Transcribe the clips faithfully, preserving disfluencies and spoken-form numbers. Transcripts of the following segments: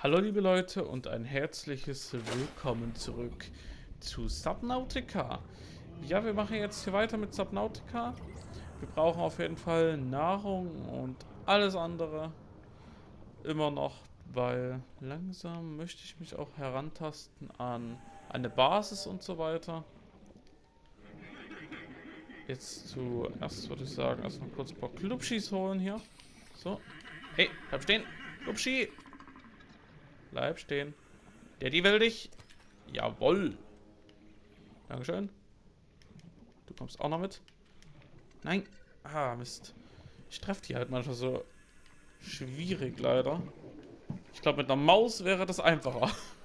Hallo liebe Leute und ein herzliches Willkommen zurück zu Subnautica. Ja, wir machen jetzt hier weiter mit Subnautica. Wir brauchen auf jeden Fall Nahrung und alles andere immer noch, weil langsam möchte ich mich auch herantasten an eine Basis und so weiter. Jetzt zuerst würde ich sagen, erstmal kurz ein paar Klubschis holen hier. So. Hey, bleib stehen. Klubschi. Bleib stehen. Daddy will dich. Jawohl. Dankeschön. Du kommst auch noch mit. Nein. Ah, Mist. Ich treffe die halt manchmal so schwierig, leider. Ich glaube, mit einer Maus wäre das einfacher.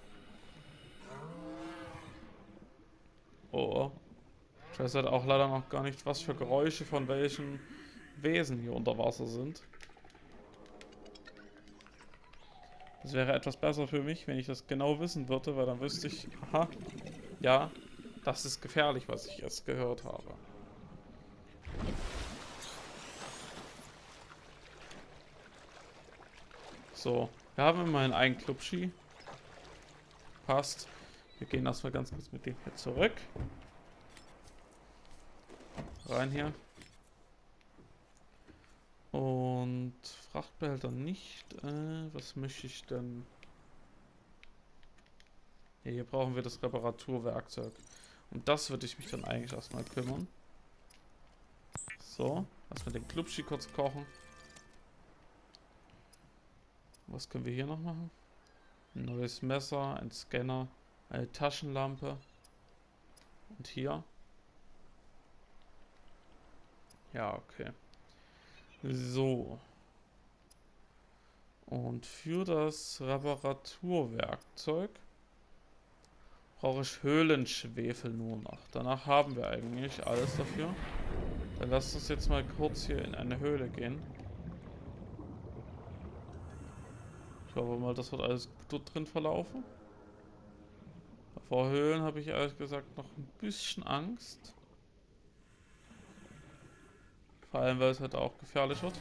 Oh. Ich weiß halt auch leider noch gar nicht, was für Geräusche von welchen Wesen hier unter Wasser sind. Das wäre etwas besser für mich, wenn ich das genau wissen würde, weil dann wüsste ich, aha, ja, das ist gefährlich, was ich erst gehört habe. So, wir haben immerhin einen Klubschi. Passt. Wir gehen erstmal ganz kurz mit dem hier zurück. Rein hier. Und Frachtbehälter nicht. Äh, was möchte ich denn? Ja, hier brauchen wir das Reparaturwerkzeug. Um das würde ich mich dann eigentlich erstmal kümmern. So, erstmal den Klubschi kurz kochen. Was können wir hier noch machen? Ein neues Messer, ein Scanner, eine Taschenlampe. Und hier. Ja, okay. So. Und für das Reparaturwerkzeug brauche ich Höhlenschwefel nur noch. Danach haben wir eigentlich alles dafür. Dann lasst uns jetzt mal kurz hier in eine Höhle gehen. Ich hoffe mal, das wird alles gut dort drin verlaufen. Vor Höhlen habe ich ehrlich gesagt noch ein bisschen Angst. Vor allem, weil es halt auch gefährlich wird.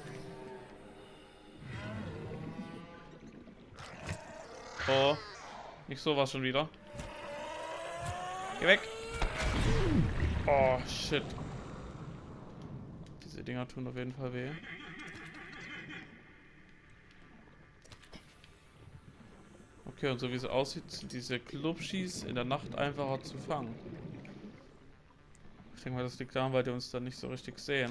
Oh, nicht sowas schon wieder. Geh weg! Oh, shit. Diese Dinger tun auf jeden Fall weh. Okay, und so wie es aussieht, sind diese Klubschis in der Nacht einfacher zu fangen. Ich denke mal, das liegt daran, weil die uns dann nicht so richtig sehen.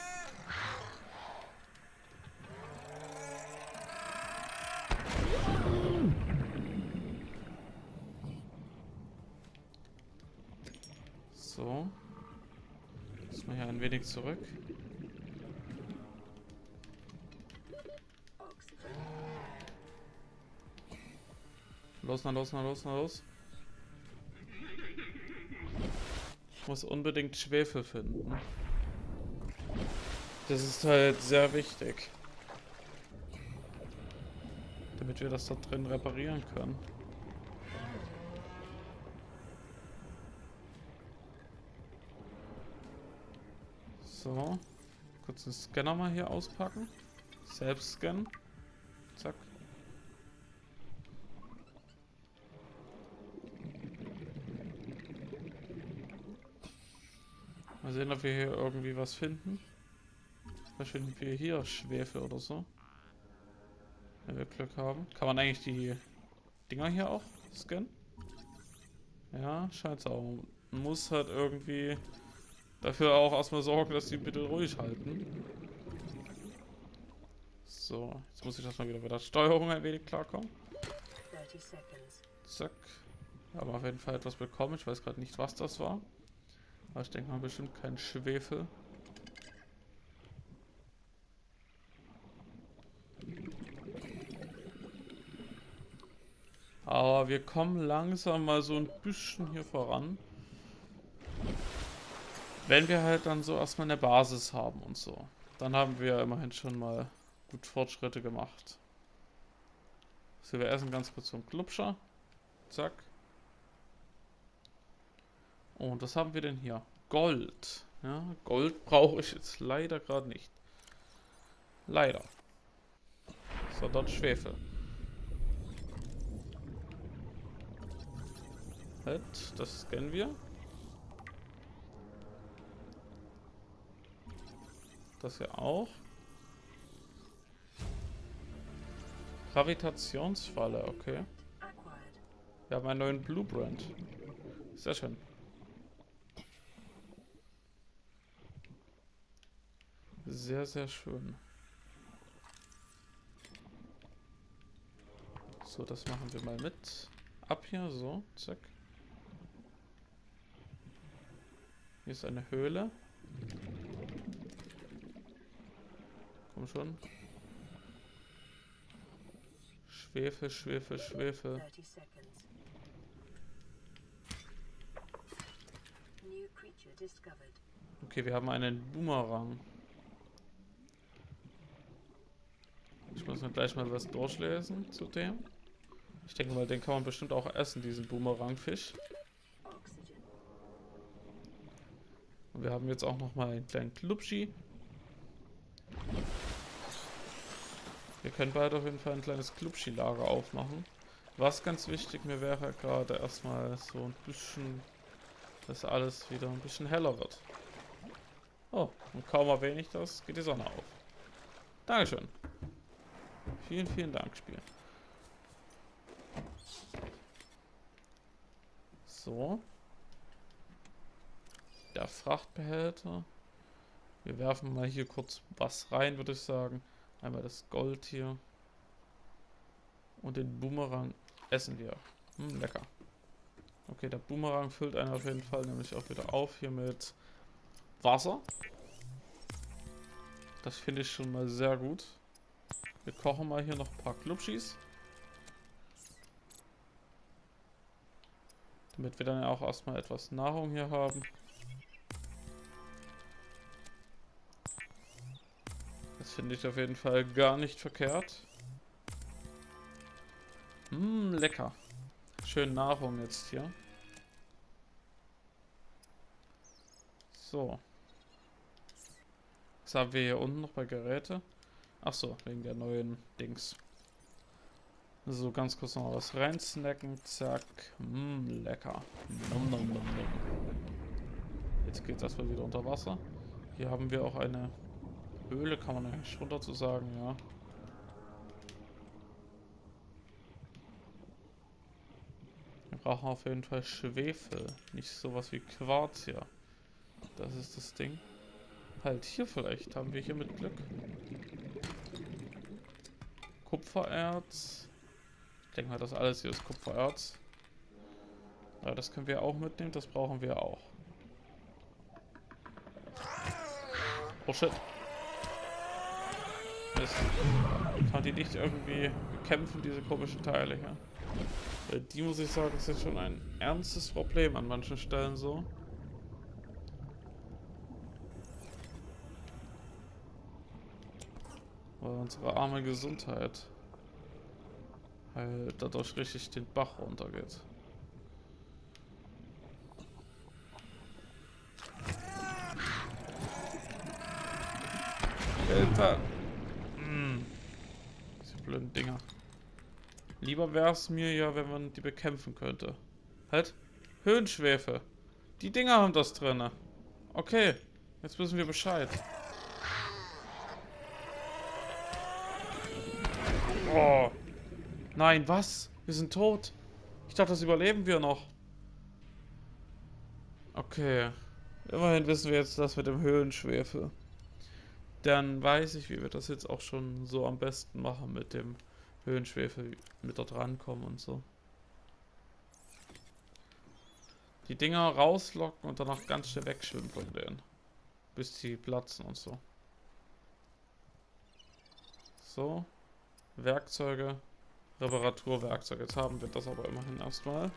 So. Jetzt mal hier ein wenig zurück. Los, na los, na los, na los. Ich muss unbedingt Schwefel finden. Das ist halt sehr wichtig. Damit wir das da drin reparieren können. So. Kurz den Scanner mal hier auspacken. Selbst scannen. Zack. Mal sehen, ob wir hier irgendwie was finden. Vielleicht finden wir hier Schwefel oder so. Wenn wir Glück haben. Kann man eigentlich die Dinger hier auch scannen? Ja, scheint es auch. Man muss halt irgendwie dafür auch erstmal sorgen, dass die bitte ruhig halten. So, jetzt muss ich erstmal wieder mit der Steuerung ein wenig klarkommen. Zack. Wir haben auf jeden Fall etwas bekommen. Ich weiß gerade nicht, was das war. Aber ich denke mal bestimmt kein Schwefel. Aber wir kommen langsam mal so ein bisschen hier voran. Wenn wir halt dann so erstmal eine Basis haben und so. Dann haben wir immerhin schon mal gut Fortschritte gemacht. So, wir essen ganz kurz so einen Klubscher. Zack. Und was haben wir denn hier? Gold. Ja, Gold brauche ich jetzt leider gerade nicht. Leider. So, dort Schwefel. Halt, das scannen wir. Das hier auch. Gravitationsfalle, okay. Wir haben einen neuen Blueprint. Sehr schön. Sehr, sehr schön. So, das machen wir mal mit. Ab hier, so, zack. Hier ist eine Höhle. Komm schon. Schwefel, Schwefel, Schwefel. Okay, wir haben einen Boomerang. Ich muss mir gleich mal was durchlesen zu dem. Ich denke mal, den kann man bestimmt auch essen, diesen Boomerangfisch. Und wir haben jetzt auch noch mal einen kleinen Klubschi. Wir können beide auf jeden Fall ein kleines Klubschi-Lager aufmachen. Was ganz wichtig mir wäre gerade erstmal so ein bisschen, dass alles wieder ein bisschen heller wird. Oh, und kaum erwähne ich das, geht die Sonne auf. Dankeschön. Vielen, vielen Dank, Spiel. So. Der Frachtbehälter. Wir werfen mal hier kurz was rein, würde ich sagen. Einmal das Gold hier. Und den Boomerang essen wir. Hm, lecker. Okay, der Boomerang füllt einen auf jeden Fall nämlich auch wieder auf hier mit Wasser. Das finde ich schon mal sehr gut. Wir kochen mal hier noch ein paar Klubschis. Damit wir dann auch erstmal etwas Nahrung hier haben. Das finde ich auf jeden Fall gar nicht verkehrt. Mmm, lecker. Schön Nahrung jetzt hier. So. Was haben wir hier unten noch bei Geräte? Achso, wegen der neuen Dings. So, ganz kurz noch was reinsnacken. Zack. Mmm, lecker. Nom, nom, nom, nom. Jetzt geht es erstmal wieder unter Wasser. Hier haben wir auch eine Höhle, kann man eigentlich schon dazu sagen, ja. Wir brauchen auf jeden Fall Schwefel. Nicht sowas wie Quarz hier. Das ist das Ding. Halt, hier vielleicht haben wir hier mit Glück. Kupfererz. Ich denke mal, das alles hier ist Kupfererz. Ja, das können wir auch mitnehmen, das brauchen wir auch. Oh shit. Mist. Kann die nicht irgendwie bekämpfen, diese komischen Teile hier? Weil die, muss ich sagen, ist jetzt schon ein ernstes Problem an manchen Stellen so. Weil unsere arme Gesundheit halt dadurch richtig den Bach runtergeht. Hilfe! Hm. Diese blöden Dinger. Lieber wäre es mir ja, wenn man die bekämpfen könnte. Halt! Höhenschwefel! Die Dinger haben das drin. Okay, jetzt wissen wir Bescheid. Oh. Nein, was? Wir sind tot. Ich dachte, das überleben wir noch. Okay. Immerhin wissen wir jetzt das mit dem Höhenschwefel. Dann weiß ich, wie wir das jetzt auch schon so am besten machen mit dem Höhenschwefel, mit dort rankommen und so. Die Dinger rauslocken und danach ganz schnell wegschwimmen von denen. Bis sie platzen und so. So. Werkzeuge. Reparaturwerkzeuge. Jetzt haben wir das aber immerhin erstmal.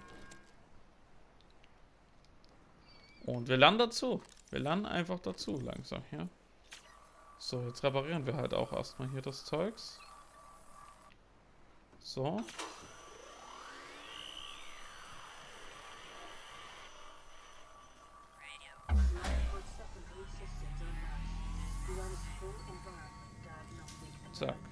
Und wir lernen dazu. Wir lernen einfach dazu langsam hier. So, jetzt reparieren wir halt auch erstmal hier das Zeugs. So. Zack.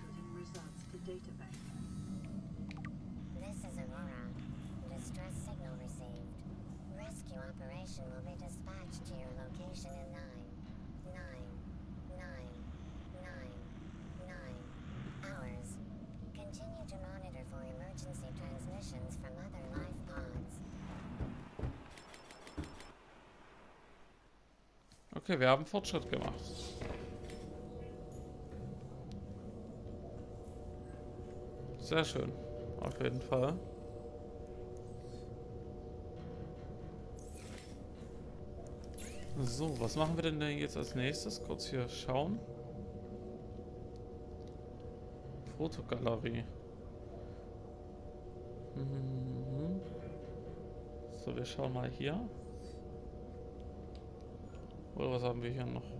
This is Aurora. Distress signal received. degradation in nine, nine, nine, nine, nine hours. Continue to monitor for emergency transmissions from other life pods. Okay, wir haben Fortschritt gemacht. Sehr schön. Auf jeden Fall. So, was machen wir denn, denn jetzt als nächstes? Kurz hier schauen. Fotogalerie. Mhm. So, wir schauen mal hier. Oder was haben wir hier noch?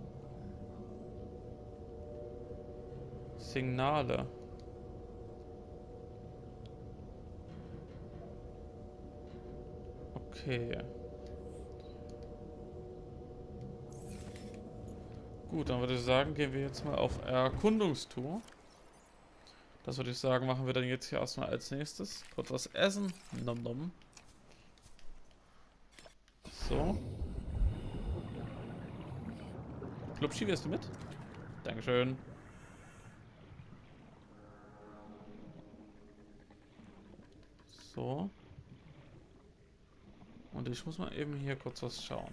Signale. Okay. Gut, dann würde ich sagen, gehen wir jetzt mal auf Erkundungstour. Das würde ich sagen, machen wir dann jetzt hier erstmal als nächstes. Kurz was essen. Nom nom. So. Klubschi, wirst du mit? Dankeschön. So. Und ich muss mal eben hier kurz was schauen.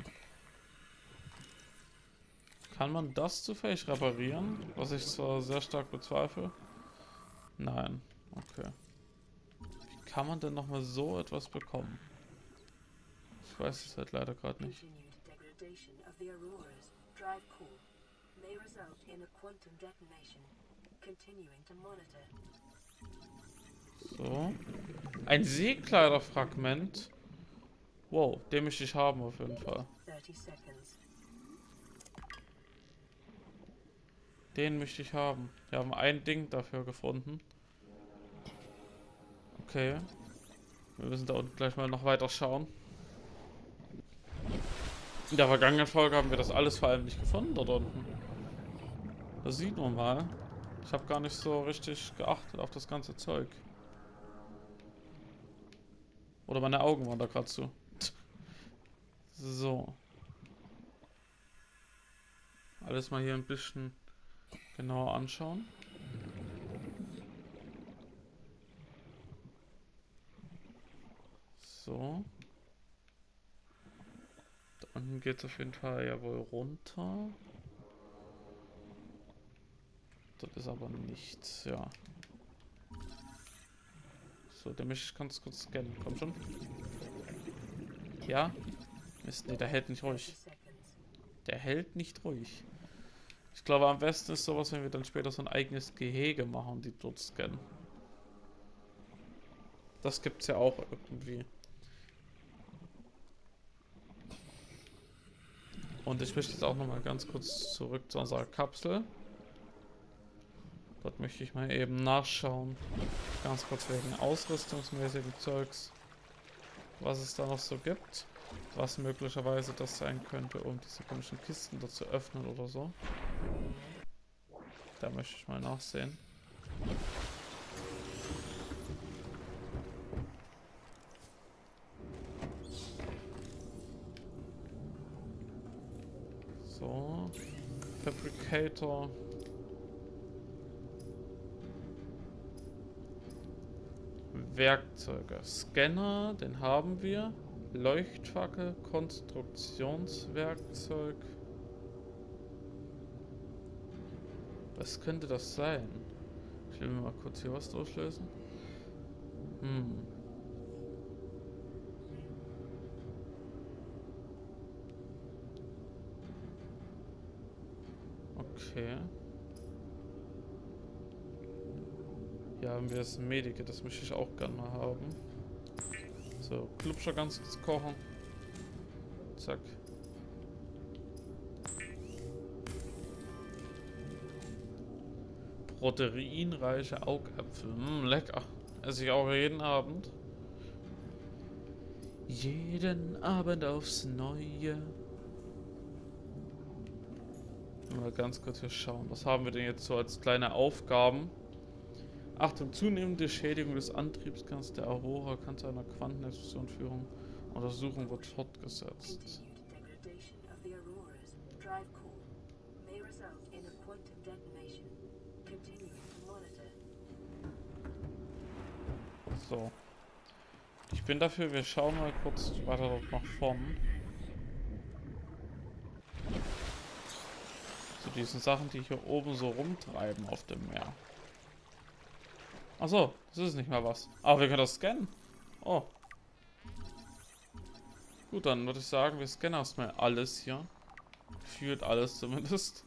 Kann man das zufällig reparieren? Was ich zwar sehr stark bezweifle. Nein. Okay. Wie kann man denn nochmal so etwas bekommen? Ich weiß es halt leider gerade nicht. So. Ein Seekleiderfragment. Wow, den möchte ich haben auf jeden Fall. Den möchte ich haben. Wir haben ein Ding dafür gefunden. Okay. Wir müssen da unten gleich mal noch weiter schauen. In der vergangenen Folge haben wir das alles vor allem nicht gefunden dort unten. Das sieht man mal. Ich habe gar nicht so richtig geachtet auf das ganze Zeug. Oder meine Augen waren da gerade zu. So. Alles mal hier ein bisschen genauer anschauen. So. Da unten geht es auf jeden Fall ja wohl runter. Dort ist aber nichts, ja. So, der mich ganz kurz scannen. Komm schon. Ja? Mist, nee, der hält nicht ruhig. Der hält nicht ruhig. Ich glaube, am besten ist sowas, wenn wir dann später so ein eigenes Gehege machen und die dort scannen. Das gibt's ja auch irgendwie. Und ich möchte jetzt auch nochmal ganz kurz zurück zu unserer Kapsel. Dort möchte ich mal eben nachschauen. Ganz kurz wegen ausrüstungsmäßigen Zeugs. Was es da noch so gibt. Was möglicherweise das sein könnte, um diese komischen Kisten dort zu öffnen oder so. Da möchte ich mal nachsehen. So. Fabricator. Werkzeuge. Scanner, den haben wir. Leuchtfackel, Konstruktionswerkzeug. Was könnte das sein? Ich will mir mal kurz hier was durchlösen. Hm. Okay. Hier haben wir das Medike, das möchte ich auch gerne mal haben. So, Klubscher ganz kurz kochen. Zack. Proteinreiche Augäpfel. Mm, lecker. Esse ich auch jeden Abend. Jeden Abend aufs Neue. Mal ganz kurz hier schauen. Was haben wir denn jetzt so als kleine Aufgaben? Achtung, zunehmende Schädigung des Antriebskerns der Aurora kann zu einer Quantenexplosion führen. Untersuchung wird fortgesetzt. drive core may result in a quantum detonation. Continue to monitor. So. Ich bin dafür, wir schauen mal kurz weiter dort nach vorn. Zu diesen Sachen, die hier oben so rumtreiben auf dem Meer. Achso, das ist nicht mal was. Aber wir können das scannen. Oh. Gut, dann würde ich sagen, wir scannen erstmal alles hier. Gefühlt alles zumindest.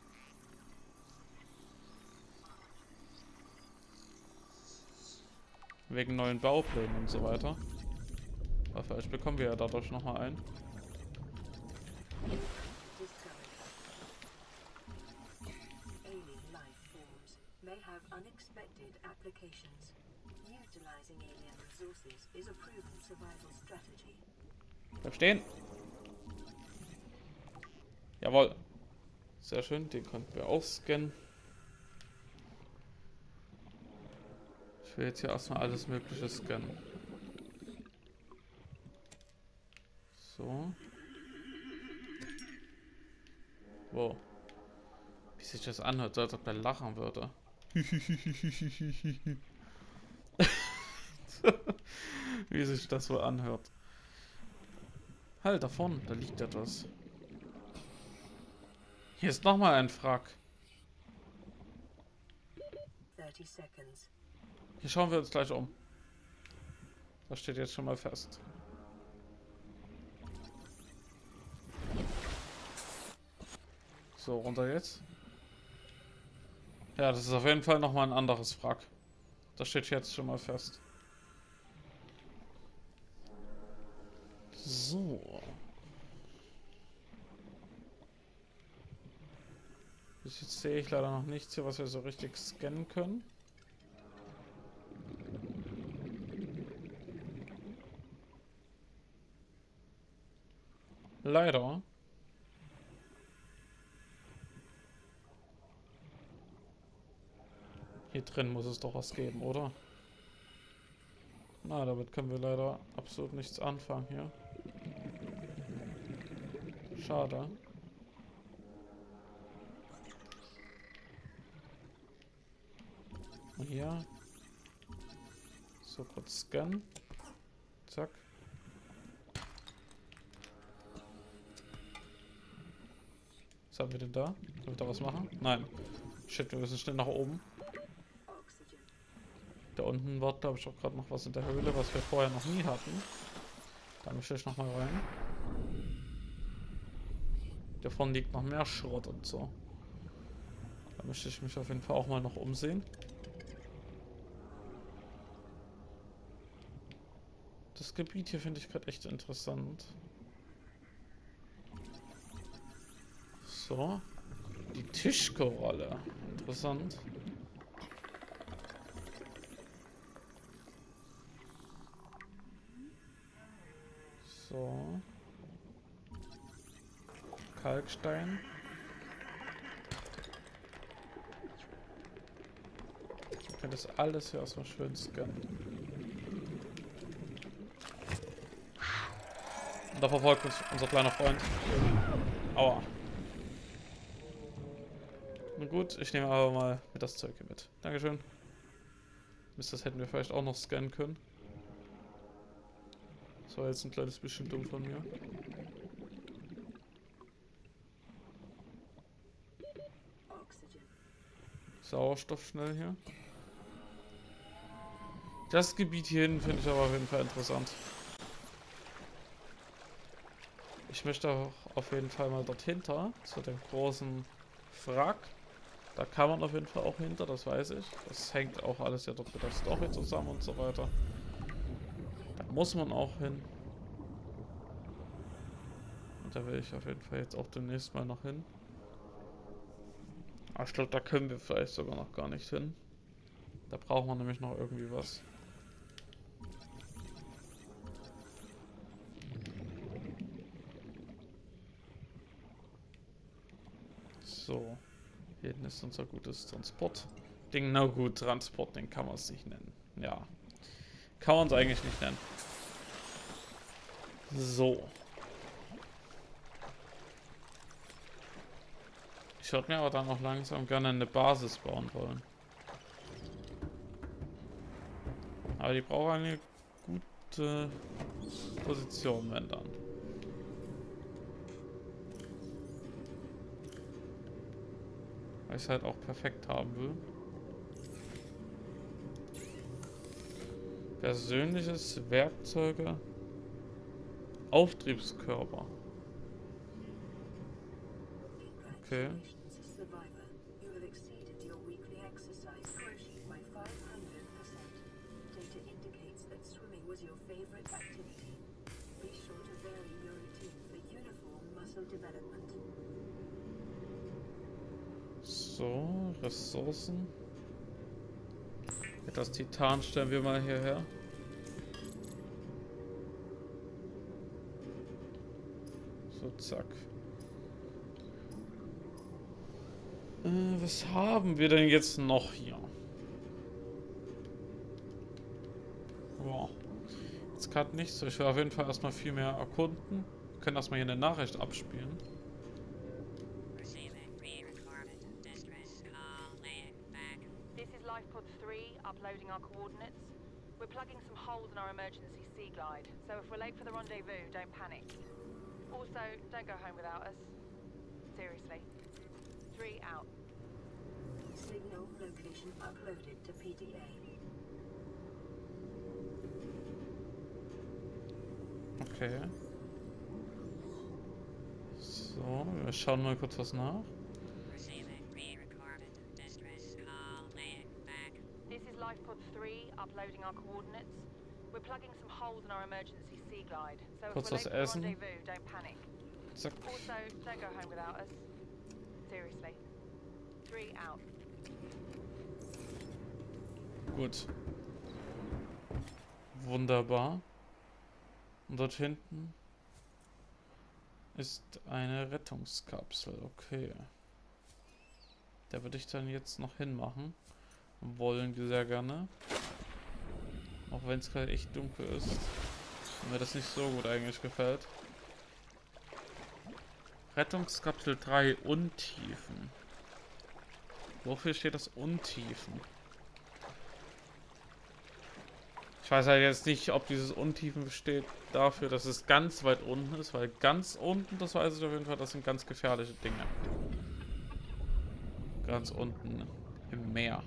Wegen neuen Bauplänen und so weiter. Aber vielleicht bekommen wir ja dadurch nochmal ein. Alien life forms may have unexpected applications. Utilizing alien resources is a proven survival strategy. Bleib stehen. Jawohl. Sehr schön, den konnten wir auch scannen. Ich will jetzt hier erstmal alles Mögliche scannen. So. Wow. Wie sich das anhört, so als ob der lachen würde. Wie sich das so anhört. Halt, da vorne, da liegt etwas. Hier ist nochmal ein Wrack. thirty seconds. Hier schauen wir uns gleich um. Das steht jetzt schon mal fest. So, runter jetzt. Ja, das ist auf jeden Fall nochmal ein anderes Wrack. Das steht jetzt schon mal fest. So. Bis jetzt sehe ich leider noch nichts hier, was wir so richtig scannen können. Leider. Hier drin muss es doch was geben, oder? Na, damit können wir leider absolut nichts anfangen hier. Schade. Und hier. So, kurz scannen. Zack. Was haben wir denn da? Können wir da was machen? Nein. Shit, wir müssen schnell nach oben. Oxygen. Da unten war, glaube ich, auch gerade noch was in der Höhle, was wir vorher noch nie hatten. Da möchte ich noch mal rein. Da vorne liegt noch mehr Schrott und so. Da möchte ich mich auf jeden Fall auch mal noch umsehen. Das Gebiet hier finde ich gerade echt interessant. So. Die Tischkoralle. Interessant. So. Kalkstein. Ich kann das alles hier erstmal schön scannen. Und da verfolgt uns unser kleiner Freund. Aua. Na gut, ich nehme aber mal mit das Zeug hier mit. Dankeschön. Mist, das hätten wir vielleicht auch noch scannen können. Das war jetzt ein kleines bisschen dumm von mir. Oxygen. Sauerstoff schnell hier. Das Gebiet hier hinten finde ich aber auf jeden Fall interessant. Ich möchte auch auf jeden Fall mal dort hinter, zu dem großen Wrack. Da kann man auf jeden Fall auch hinter, das weiß ich. Das hängt auch alles ja dort mit der Story zusammen und so weiter. Da muss man auch hin. Und da will ich auf jeden Fall jetzt auch demnächst mal noch hin. Aber ich glaube, da können wir vielleicht sogar noch gar nicht hin. Da braucht man nämlich noch irgendwie was. So. Hier hinten ist unser gutes Transport-Ding. Na gut, Transport, den kann man es nicht nennen. Ja. Kann man es eigentlich nicht nennen. So. Ich würde mir aber dann auch langsam gerne eine Basis bauen wollen. Aber die braucht eine gute Position, wenn dann. Weil ich es halt auch perfekt haben will. Persönliches Werkzeuge. Auftriebskörper. Okay. So, Ressourcen. Etwas Titan stellen wir mal hierher. So, zack. Äh, was haben wir denn jetzt noch hier? Boah. Jetzt gerade nicht so. Ich will auf jeden Fall erstmal viel mehr erkunden. Wir können erstmal hier eine Nachricht abspielen. Lifepod three, uploading our coordinates. We're plugging some holes in our emergency sea glide, so if we're late for the rendezvous, don't panic. Also, don't go home without us. Seriously. Three out. Signal location uploaded to P D A. Okay. So, wir schauen mal kurz was nach. Lifepod three, uploading our coordinates. We're plugging some holes in our emergency sea glide, so if Kurz we're was late for the essen. rendezvous, don't panic. Zack. Also, don't go home without us. Seriously. Three out. Gut. Wunderbar. Und dort hinten ist eine Rettungskapsel. Okay. Da würde ich dann jetzt noch hinmachen. Wollen sehr gerne. Auch wenn es gerade echt dunkel ist. Und mir das nicht so gut eigentlich gefällt. Rettungskapsel drei Untiefen. Wofür steht das Untiefen? Ich weiß halt jetzt nicht, ob dieses Untiefen steht dafür, dass es ganz weit unten ist, weil ganz unten, das weiß ich auf jeden Fall, das sind ganz gefährliche Dinge. Ganz unten im Meer.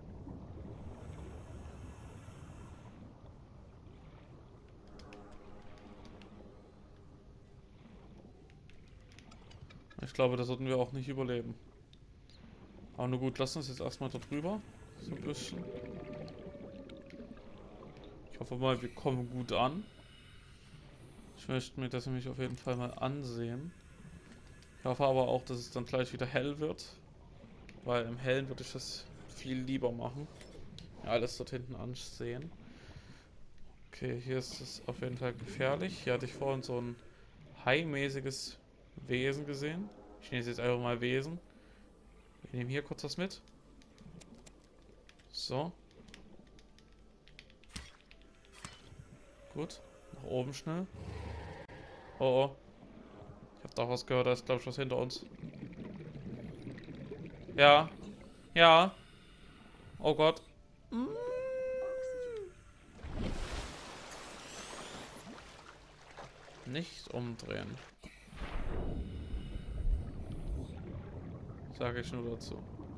Ich glaube, das sollten wir auch nicht überleben. Aber nur gut, lass uns jetzt erstmal da drüber. So ein bisschen. Ich hoffe mal, wir kommen gut an. Ich möchte mir das nämlich auf jeden Fall mal ansehen. Ich hoffe aber auch, dass es dann gleich wieder hell wird. Weil im Hellen würde ich das viel lieber machen. Ja, alles dort hinten ansehen. Okay, hier ist es auf jeden Fall gefährlich. Hier hatte ich vorhin so ein Hai-mäßiges Wesen gesehen. Ich nenne es jetzt einfach mal Wesen. Wir nehmen hier kurz was mit. So. Gut. Nach oben schnell. Oh oh. Ich habe doch was gehört, da ist glaube ich was hinter uns. Ja. Ja. Oh Gott. Mm. Nicht umdrehen. Sage ich nur dazu.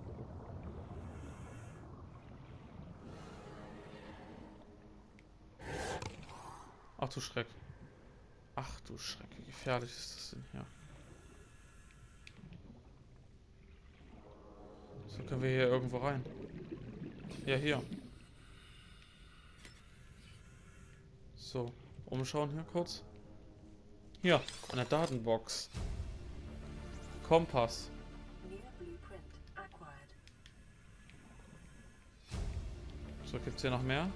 Ach du Schreck. Ach du Schreck, wie gefährlich ist das denn hier? So, können wir hier irgendwo rein? Ja, hier. So, umschauen hier kurz. Hier, eine Datenbox. Kompass. So, gibt's hier noch mehr?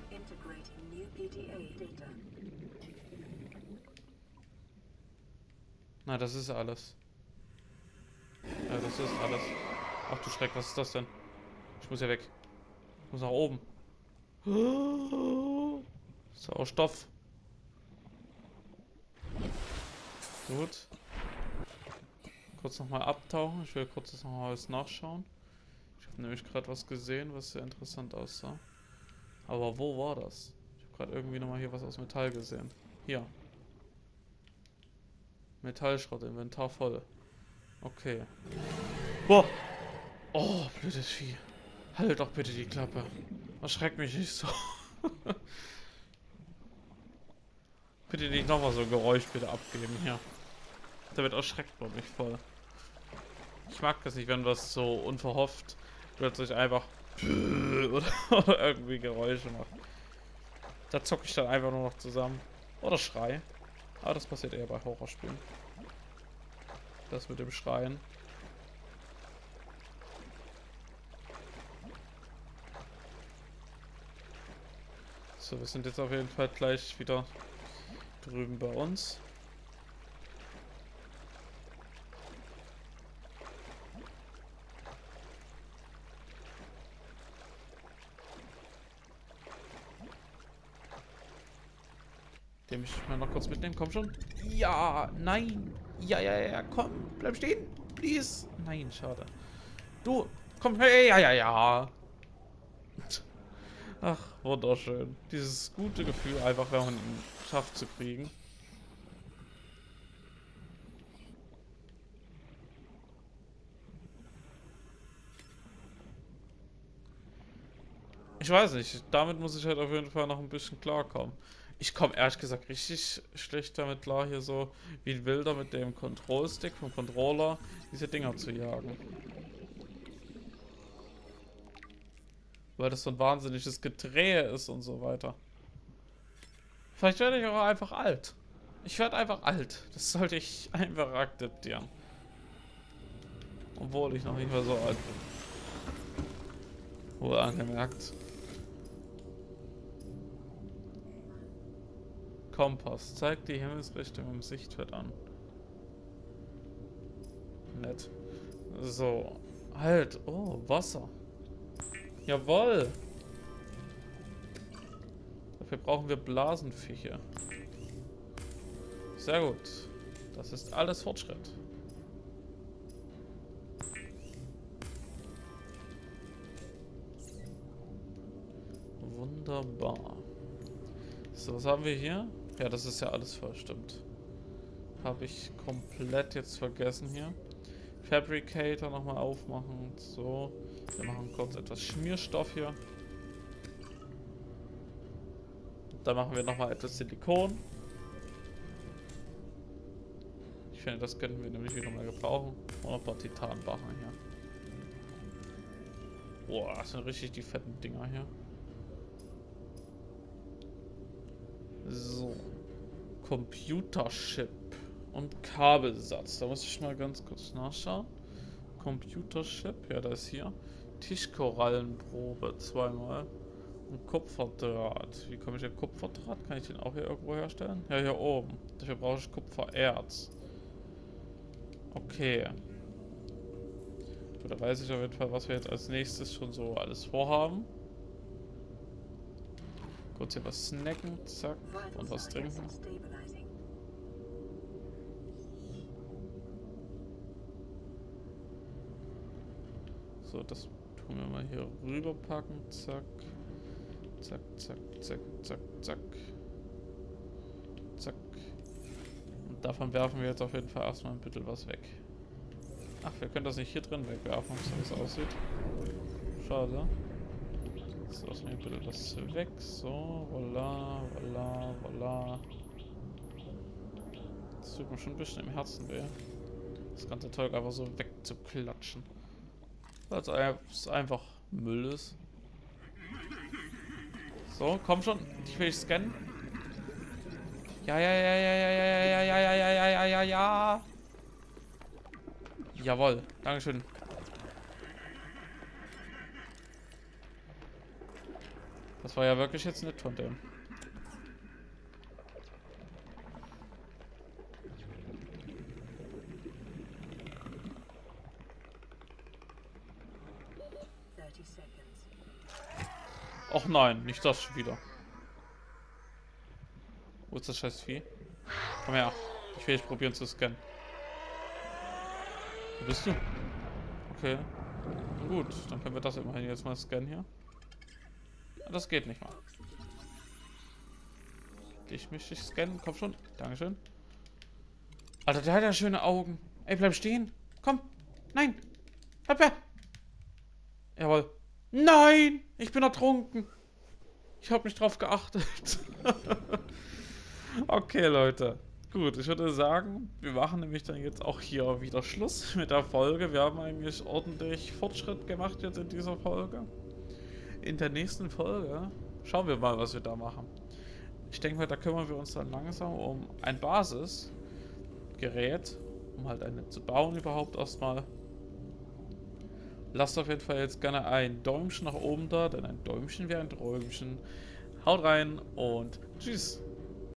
Na, das ist alles. Ja, das ist alles. Ach du Schreck, was ist das denn? Ich muss ja weg. Ich muss nach oben. Sauerstoff. Gut. Kurz nochmal abtauchen. Ich will kurz das nochmal alles nachschauen. Ich habe nämlich gerade was gesehen, was sehr interessant aussah. Aber wo war das? Ich habe gerade irgendwie nochmal hier was aus Metall gesehen. Hier. Metallschrott, Inventar voll. Okay. Boah! Oh, blödes Vieh. Halt doch bitte die Klappe. Erschreck mich nicht so. Bitte nicht nochmal so ein Geräusch bitte abgeben hier. Damit erschreckt man mich voll. Ich mag das nicht, wenn das so unverhofft plötzlich einfach oder, oder irgendwie Geräusche macht. Da zocke ich dann einfach nur noch zusammen. Oder schrei. Aber das passiert eher bei Horrorspielen. Das mit dem Schreien. So, wir sind jetzt auf jeden Fall gleich wieder drüben bei uns. Den möchte ich mal noch kurz mitnehmen. Komm schon. Ja, nein. Ja, ja, ja, komm. Bleib stehen. Please. Nein, schade. Du, komm. Hey, ja, ja, ja. Ach, wunderschön. Dieses gute Gefühl, einfach wenn man ihn schafft zu kriegen. Ich weiß nicht, damit muss ich halt auf jeden Fall noch ein bisschen klarkommen. Ich komme ehrlich gesagt richtig schlecht damit klar, hier so wie ein Wilder mit dem Control-Stick vom Controller diese Dinger zu jagen. Weil das so ein wahnsinniges Gedrehe ist und so weiter. Vielleicht werde ich auch einfach alt. Ich werde einfach alt. Das sollte ich einfach akzeptieren. Obwohl ich noch nicht mehr so alt bin. Wohl angemerkt. Kompass. Zeigt die Himmelsrichtung im Sichtfeld an. Nett. So. Halt. Oh, Wasser. Jawohl. Dafür brauchen wir Blasenfische. Sehr gut. Das ist alles Fortschritt. Wunderbar. So, was haben wir hier? Ja, das ist ja alles voll, stimmt. Habe ich komplett jetzt vergessen hier. Fabricator nochmal aufmachen. So. Wir machen kurz etwas Schmierstoff hier. Dann machen wir nochmal etwas Silikon. Ich finde, das könnten wir nämlich wieder mal gebrauchen. Und ein paar Titanbarren hier. Boah, das sind richtig die fetten Dinger hier. So. Computerchip und Kabelsatz. Da muss ich mal ganz kurz nachschauen. Computerchip, ja, da ist hier. Tischkorallenprobe zweimal. Und Kupferdraht. Wie komme ich an Kupferdraht? Kann ich den auch hier irgendwo herstellen? Ja, hier oben. Dafür brauche ich Kupfererz. Okay. Gut, da weiß ich auf jeden Fall, was wir jetzt als nächstes schon so alles vorhaben. Kurz hier was snacken, zack, und was trinken. So, das tun wir mal hier rüber packen, zack. Zack, zack, zack, zack, zack. Zack. Und davon werfen wir jetzt auf jeden Fall erstmal ein bisschen was weg. Ach, wir können das nicht hier drin wegwerfen, so wie es aussieht. Schade. So, lassen wir ein bisschen das weg. So, voila, voila, voila. Das tut mir schon ein bisschen im Herzen weh. Das ganze Zeug einfach so wegzuklatschen. Weil es einfach Müll ist. So, komm schon. Ich will scannen. Ja, ja, ja, ja, ja, ja, ja, ja, ja, ja, ja, ja, ja, ja. Jawohl. Dankeschön. Das war ja wirklich jetzt nett von dem. Och nein, nicht das schon wieder. Wo ist das scheiß Vieh? Komm her. Ich will jetzt probieren zu scannen. Wo bist du? Okay. Gut, dann können wir das immerhin jetzt mal scannen hier. Das geht nicht mal. Ich möchte dich scannen. Komm schon. Dankeschön. Alter, der hat ja schöne Augen. Ey, bleib stehen. Komm. Nein. Bleib her. Jawohl. Nein. Ich bin ertrunken. Ich habe nicht drauf geachtet. Okay, Leute. Gut, ich würde sagen, wir machen nämlich dann jetzt auch hier wieder Schluss mit der Folge. Wir haben eigentlich ordentlich Fortschritt gemacht jetzt in dieser Folge. In der nächsten Folge schauen wir mal, was wir da machen. Ich denke mal, da kümmern wir uns dann langsam um ein Basisgerät, um halt eine zu bauen überhaupt erstmal. Lasst auf jeden Fall jetzt gerne ein Däumchen nach oben da, denn ein Däumchen wäre ein Träumchen. Haut rein und tschüss.